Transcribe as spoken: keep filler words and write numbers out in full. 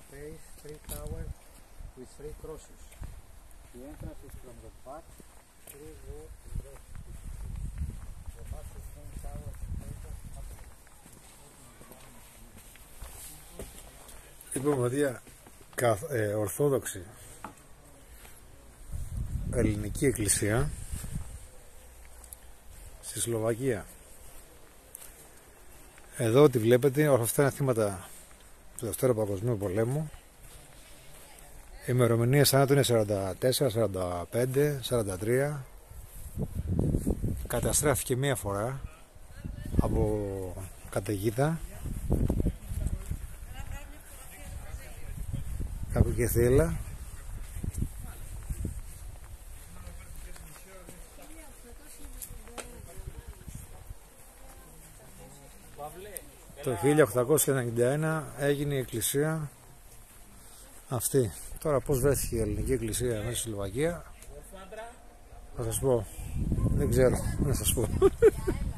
space, three towers with three crosses. The entrance is from the back through the left. The massive main tower Λοιπόν, παιδιά, ε, ορθόδοξη ελληνική εκκλησία στη Σλοβακία. Εδώ ό,τι βλέπετε, όλα αυτά είναι θύματα του Δευτέρου Παγκοσμίου Πολέμου. Η ημερομηνία σαν είναι σαράντα τέσσερα, σαράντα πέντε, σαράντα τρία. Καταστράφηκε μία φορά από καταιγίδα. Κάπου και θύλα. Το χίλια οκτακόσια ενενήντα ένα έγινε η εκκλησία αυτή. Τώρα πώς βρέθηκε η ελληνική εκκλησία μέσα στη Σλοβακία θα σας πω. Δεν ξέρω να σας πω.